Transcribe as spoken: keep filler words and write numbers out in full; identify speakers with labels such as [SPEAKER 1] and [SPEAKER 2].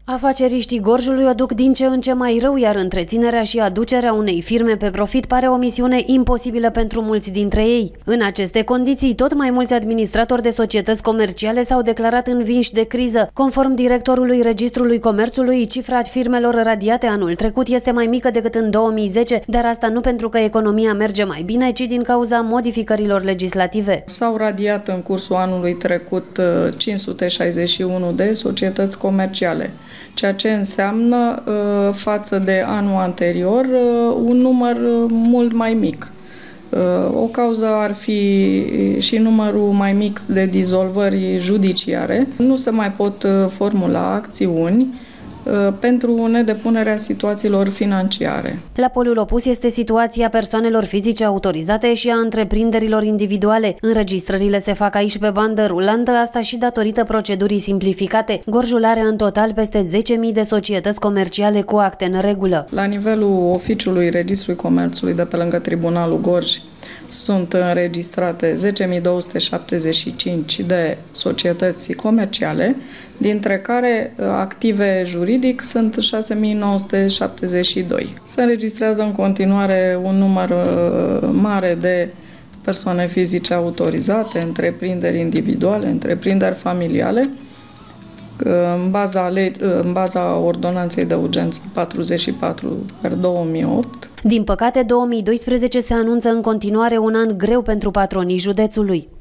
[SPEAKER 1] Afaceriștii Gorjului o duc din ce în ce mai rău, iar întreținerea și aducerea unei firme pe profit pare o misiune imposibilă pentru mulți dintre ei. În aceste condiții, tot mai mulți administratori de societăți comerciale s-au declarat învinși de criză. Conform directorului Registrului Comerțului, cifra firmelor radiate anul trecut este mai mică decât în două mii zece, dar asta nu pentru că economia merge mai bine, ci din cauza modificărilor legislative.
[SPEAKER 2] S-au radiat în cursul anului trecut cinci sute șaizeci și unu de societăți comerciale, ceea ce înseamnă, față de anul anterior, un număr mult mai mic. O cauză ar fi și numărul mai mic de dizolvări judiciare. Nu se mai pot formula acțiuni pentru nedepunerea situațiilor financiare.
[SPEAKER 1] La polul opus este situația persoanelor fizice autorizate și a întreprinderilor individuale. Înregistrările se fac aici pe bandă rulantă, asta și datorită procedurii simplificate. Gorjul are în total peste zece mii de societăți comerciale cu acte în regulă.
[SPEAKER 2] La nivelul oficiului Registrului Comerțului de pe lângă Tribunalul Gorj sunt înregistrate zece mii două sute șaptezeci și cinci de societăți comerciale, dintre care active juridic sunt șase mii nouă sute șaptezeci și doi. Se înregistrează în continuare un număr mare de persoane fizice autorizate, întreprinderi individuale, întreprinderi familiale, în baza, în baza ordonanței de urgență patruzeci și patru pe două mii opt.
[SPEAKER 1] Din păcate, două mii doisprezece se anunță în continuare un an greu pentru patronii județului.